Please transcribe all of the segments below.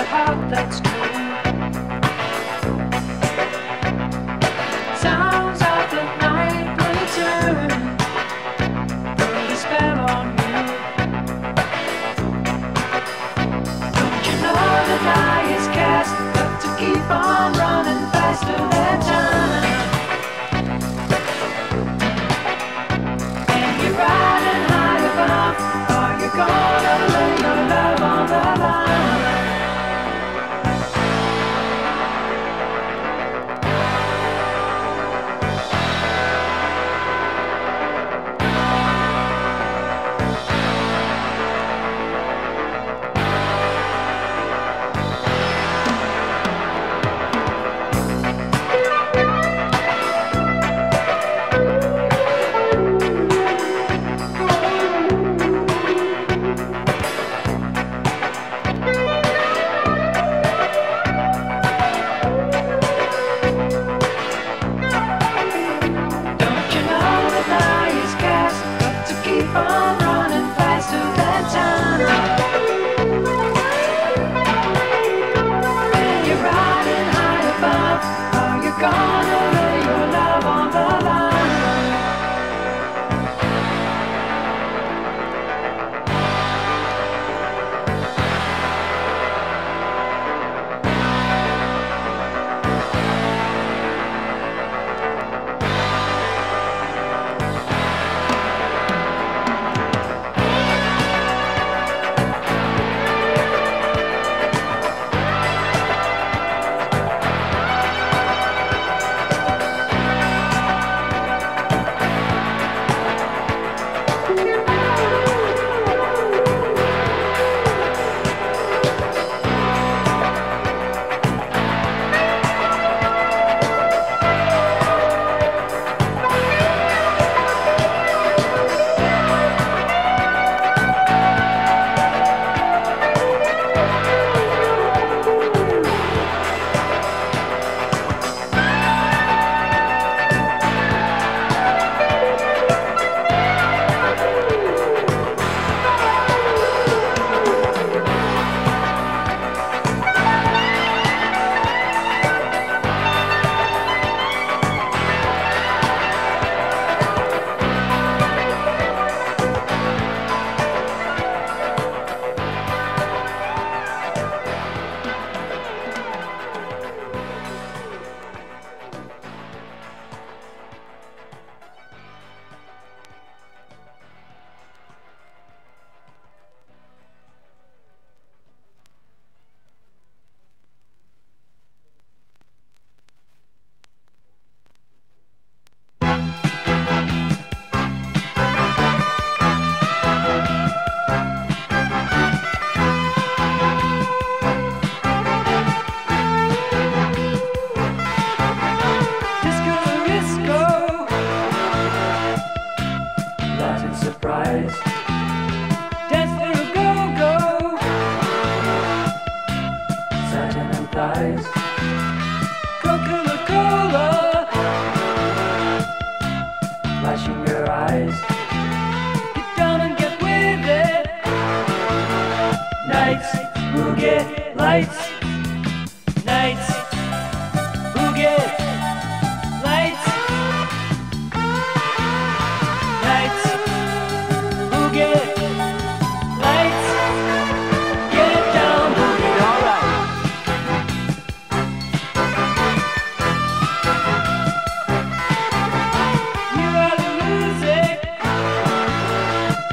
heart that's true. Sounds of the night return, put a spell on you. Don't you know the die is cast, got to keep on running faster than time. And you're riding high above, are you gonna lay your love on the line?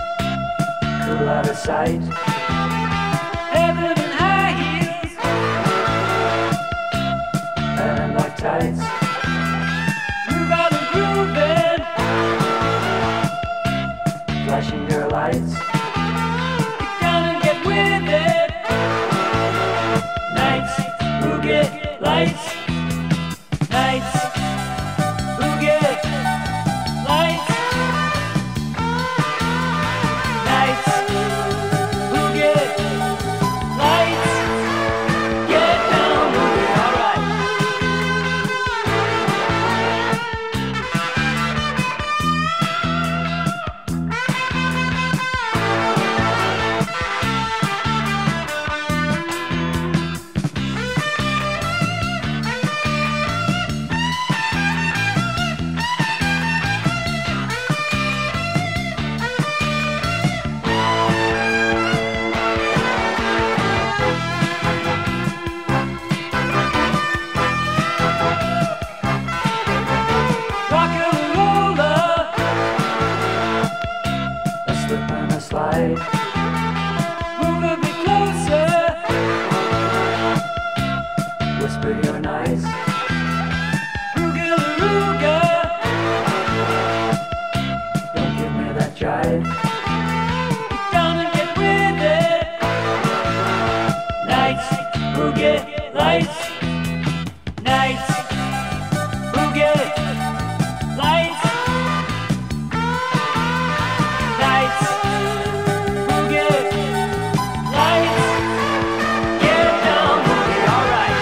Heaven and high heels, boogie lights, nights, boogie lights, nights, boogie lights, get down boogie, alright.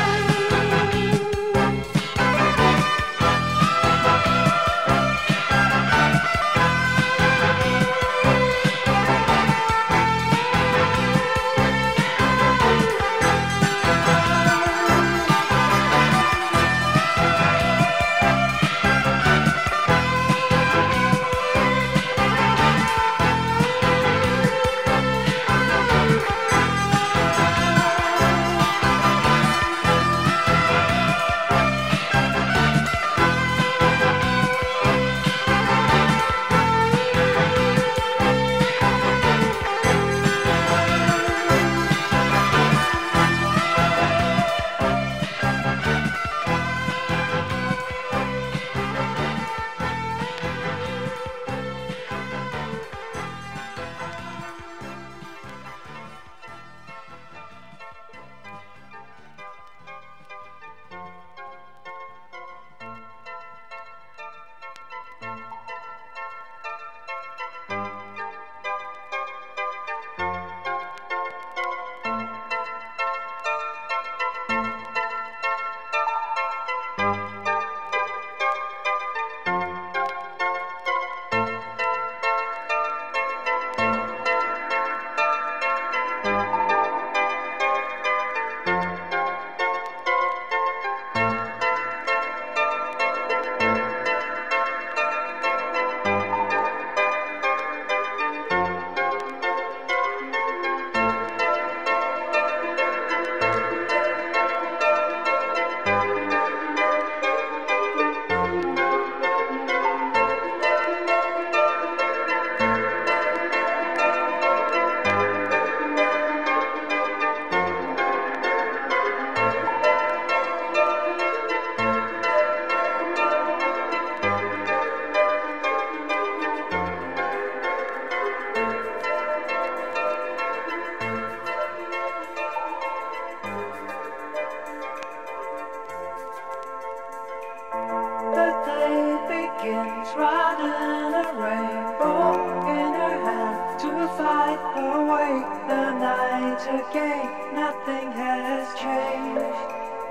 Riding a rainbow in her hand to fight away the night again. Nothing has changed,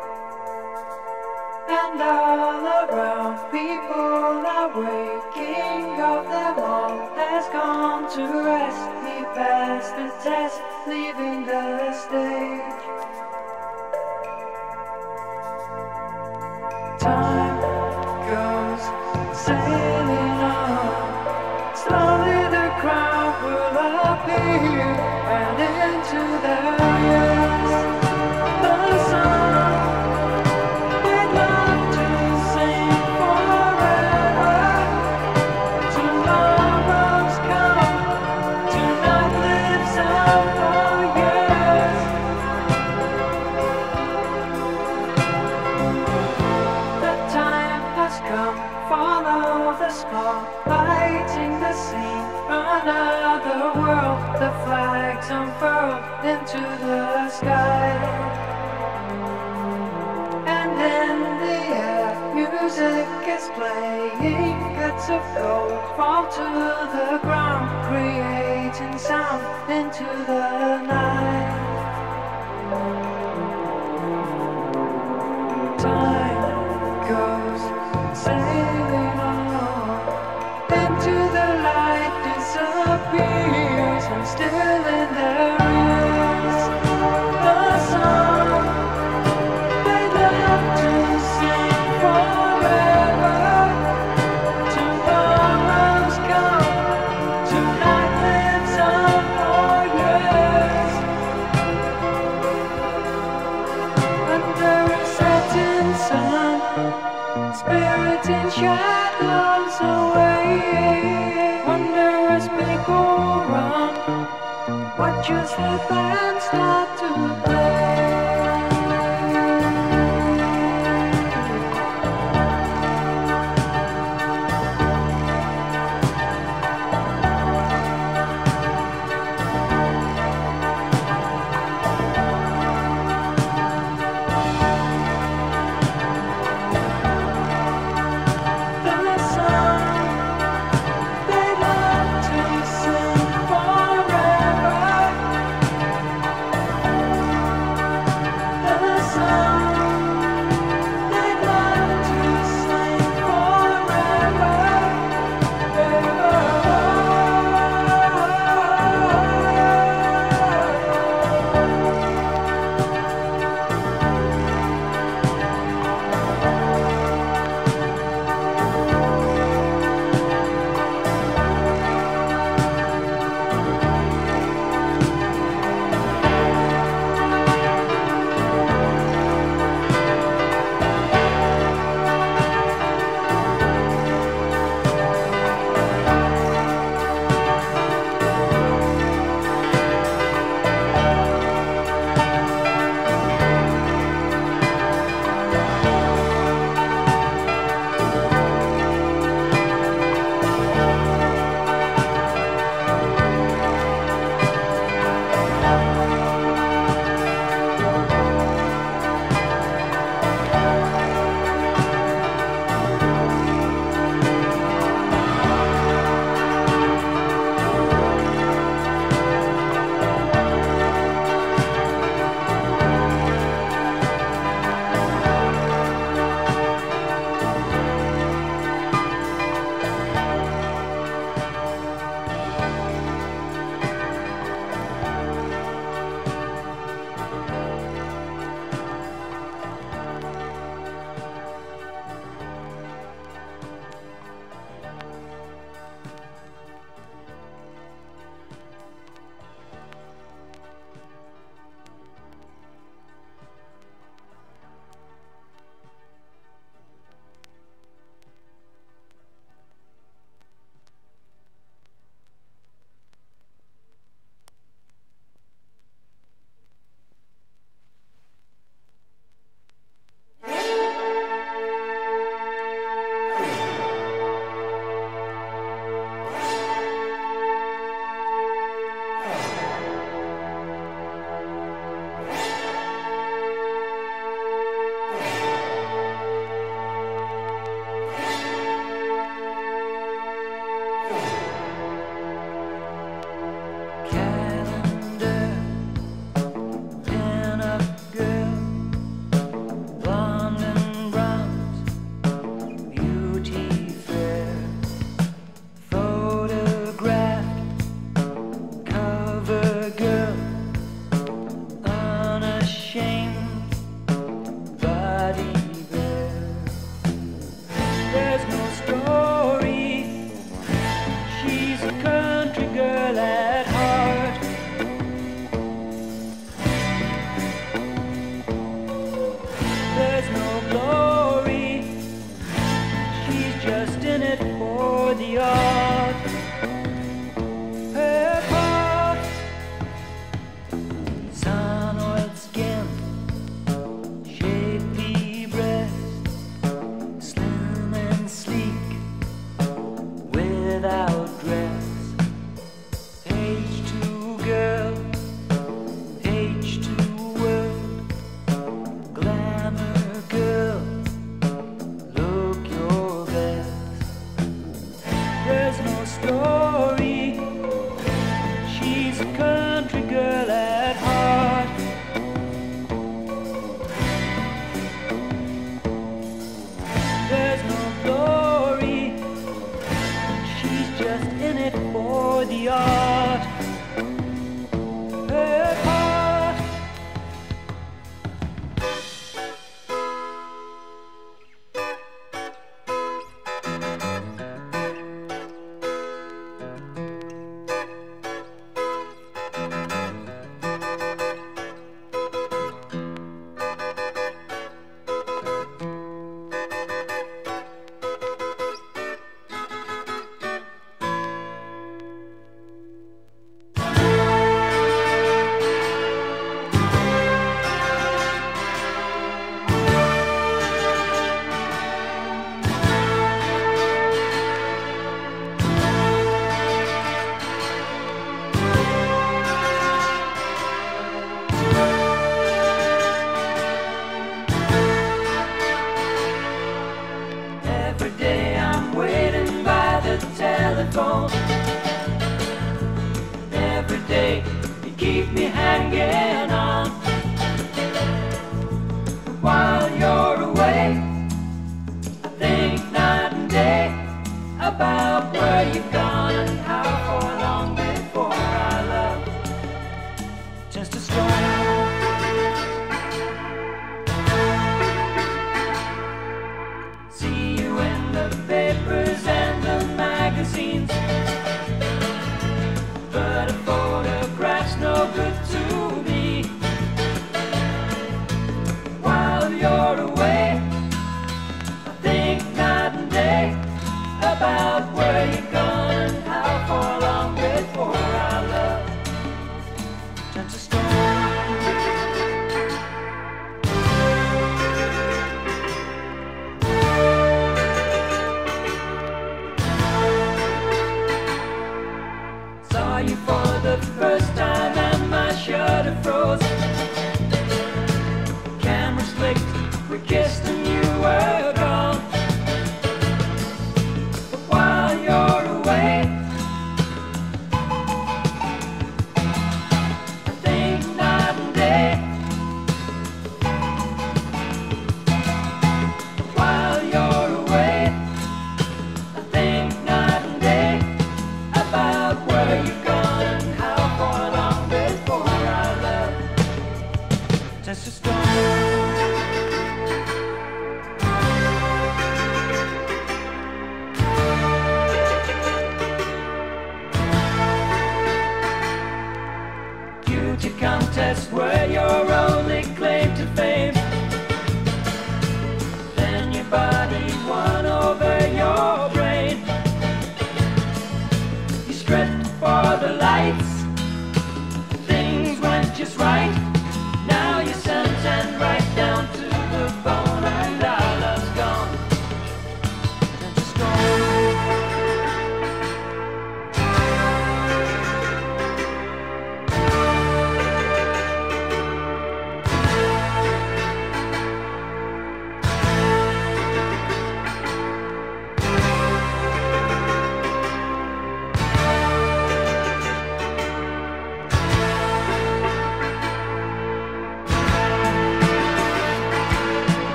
and all around people are waking up. Them all has gone to rest. He passed the test, leaving the stage. Time goes sailing on. Slowly the crowd will appear, and into their ears the song we'd love to sing forever. Tomorrow's come, tonight lives on for years. The time has come, follow the spark, lighting the scene. Another world, the flags unfurled into the sky. And in the air, music is playing. Bits of gold fall to the ground, creating sound into the night. Time goes sailing on into the light, disappears, and still in their ears the song they love to sing forever. Tomorrow's come, tonight lives on for years. Under a setting sun, spirit in shadows away. Wonder as people run, watch as the band start to play. yard. Apart.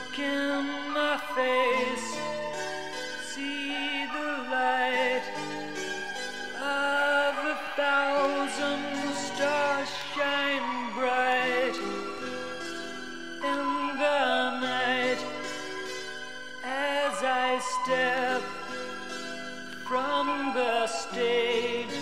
Look in my face, see the light of 1,000 stars shine bright in the night as I step from the stage.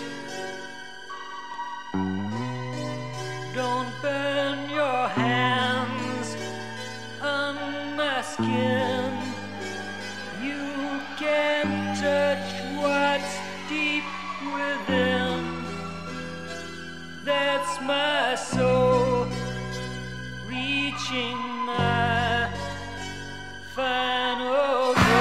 Don't burn your hands on my skin. You can't touch what's deep within. That's my soul reaching my final goal.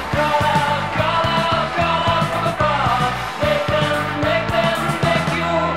Make them make you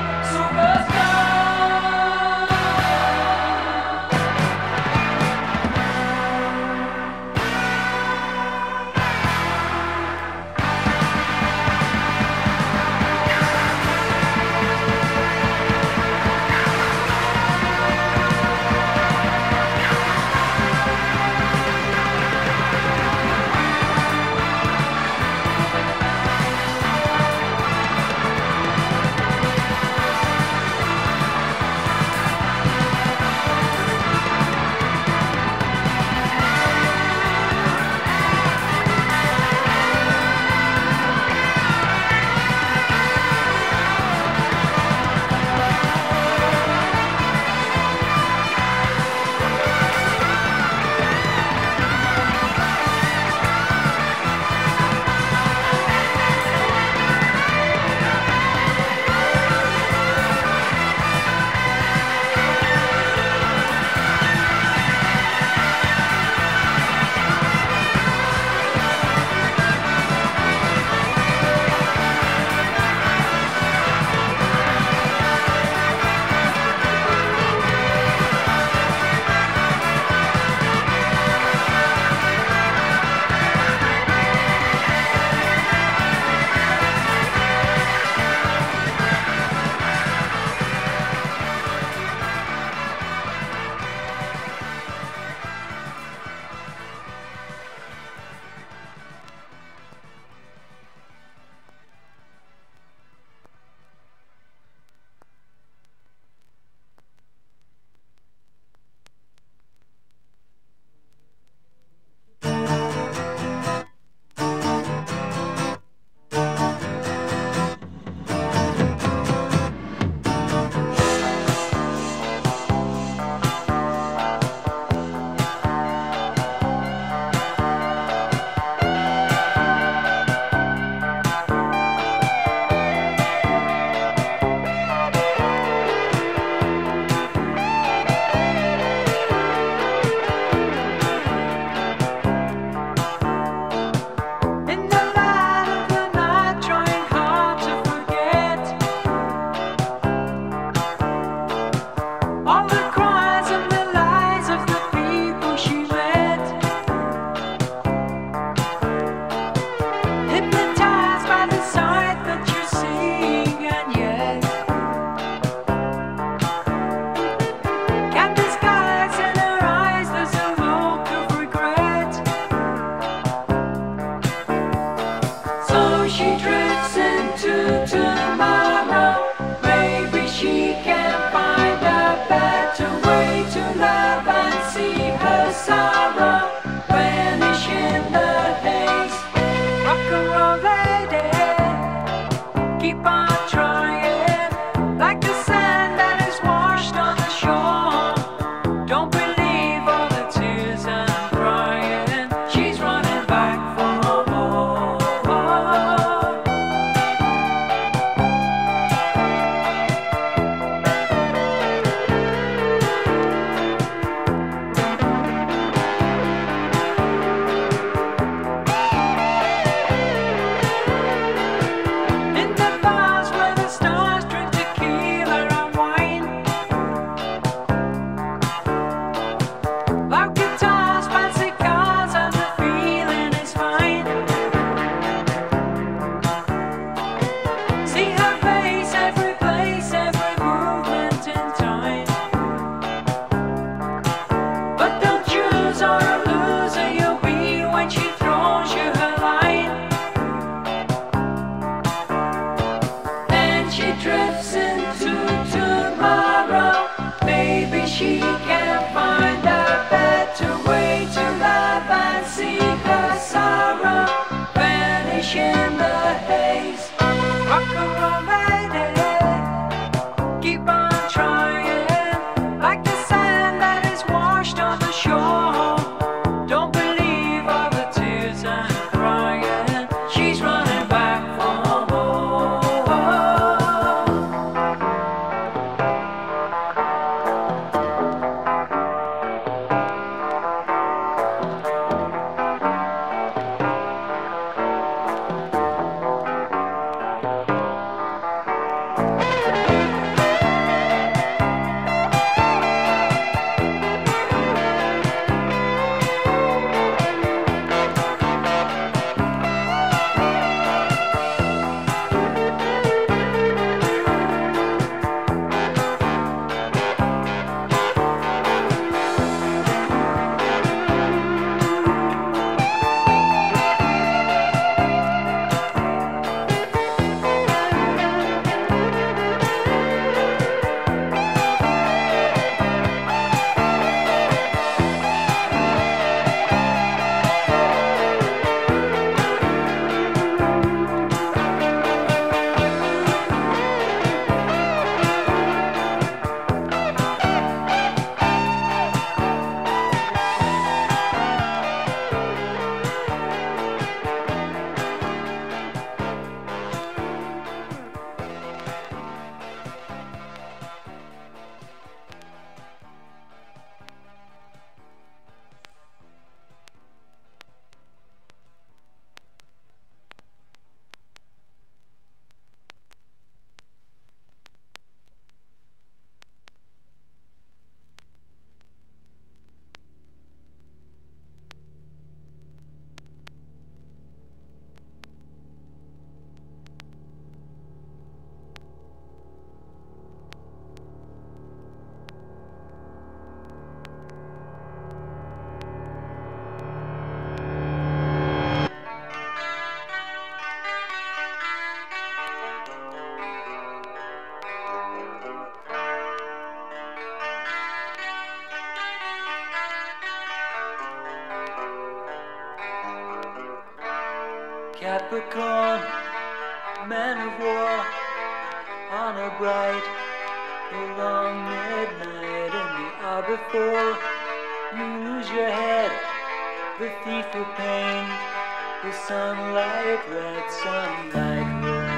Capricorn, man of war, on a bright, the long midnight in the hour before you lose your head, the thief will paint the sunlight red, sunlight red.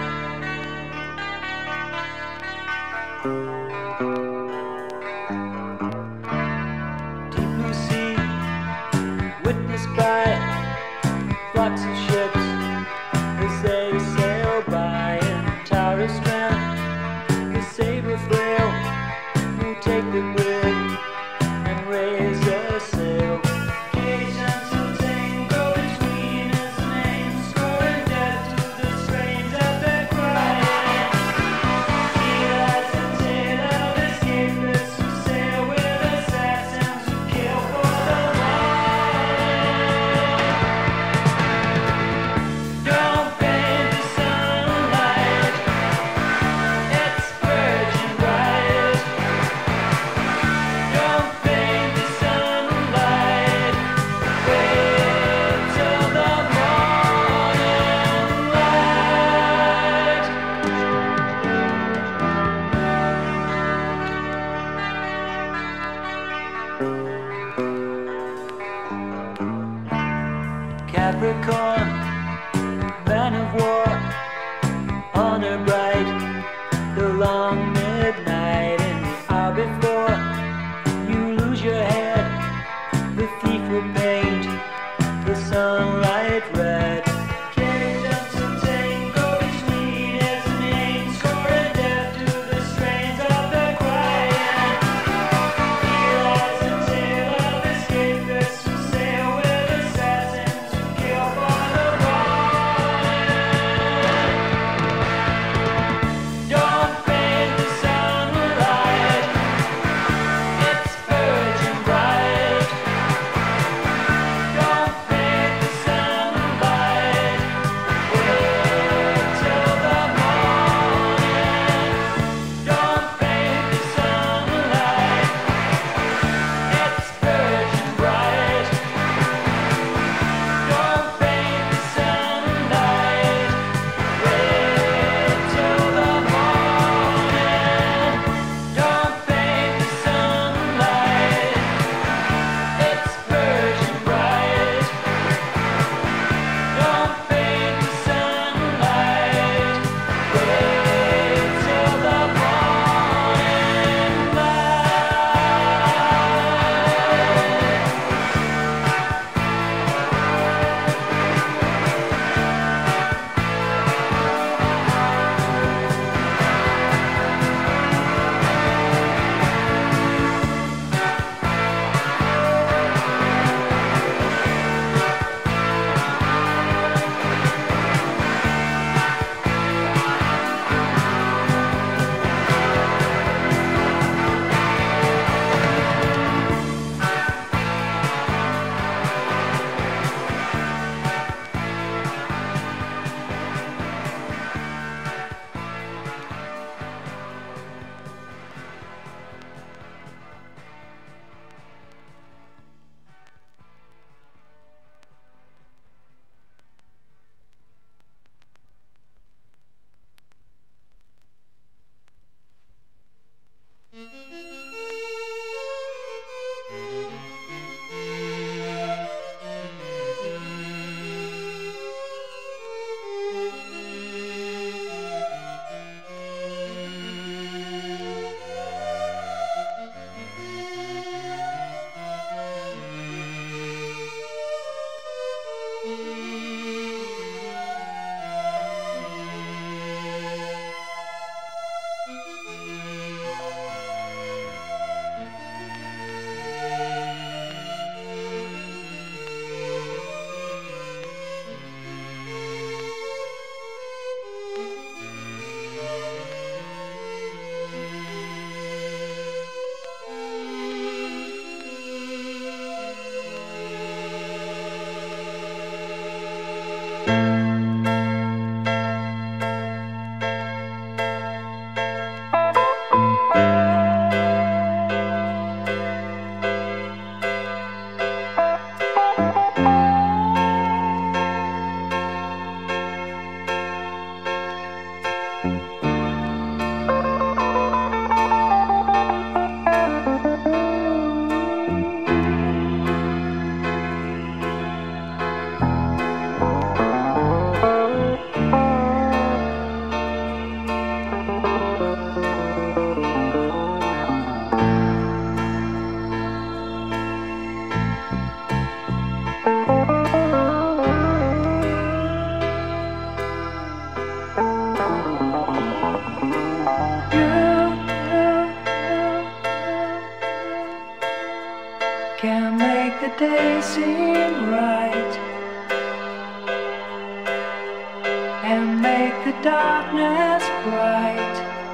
Deep blue sea, witnessed by flocks of ships as they sail by in tarry strand. The saber frail will take the brig and raise a sail. Cage until tango between his name, scoring dead to the strains of their crying. He has the tale of escapists who sail with assassins who kill for the Don't paint the sunlight, it's virgin bright. Don't paint the sunlight, wait till the morning light. Capricorn, man of war, honor bright, the long midnight in the hour before you lose your head, the thief will paint the sunlight red. Cage until tango between his name, scoring death to the strains of their crying. He lies the tale of escapists who sail with assassins who kill for the Don't paint the Can't make the day seem right and make the darkness bright.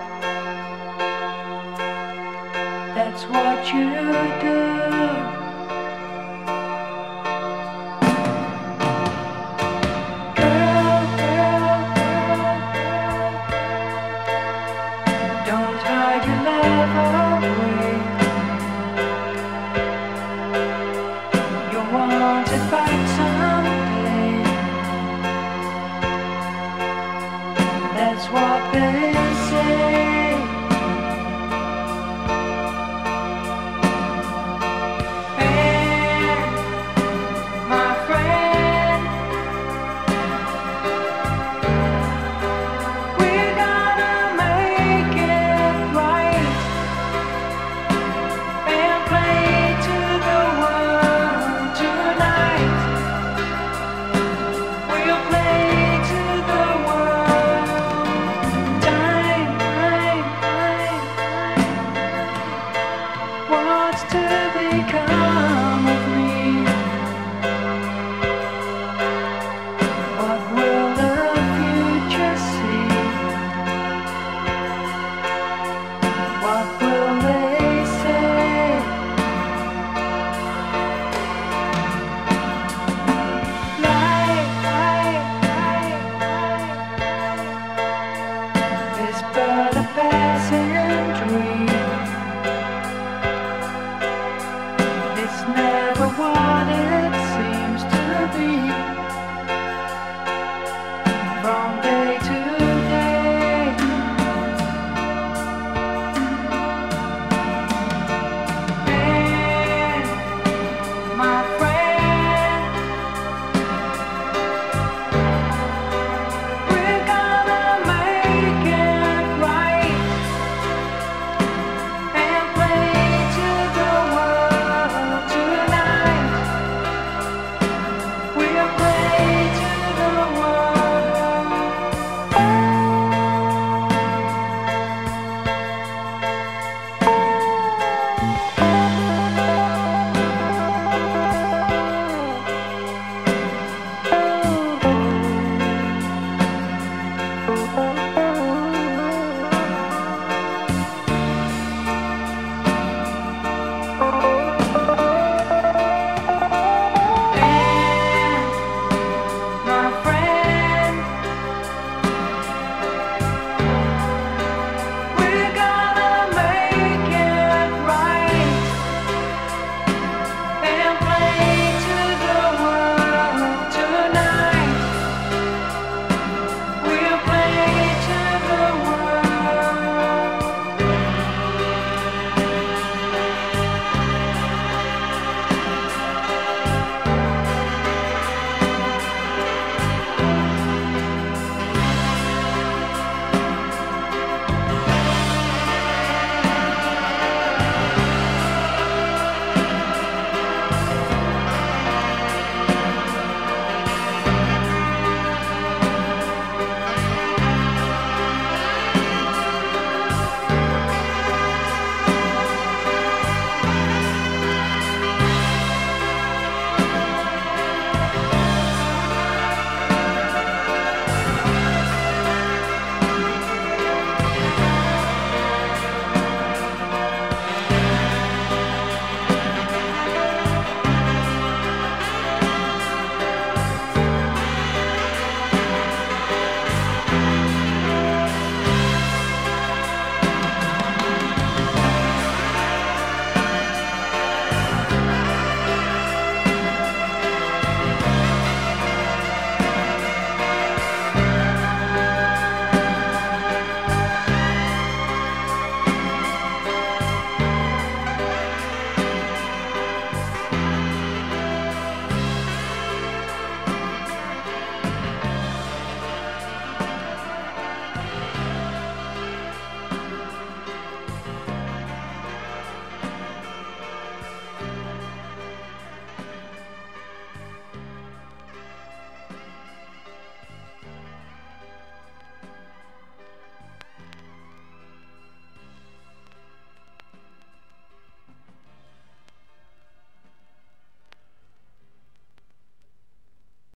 That's what you do. Girl, girl, girl, don't hide your love away. You're wanted back someday. That's what they say. But a passing dream.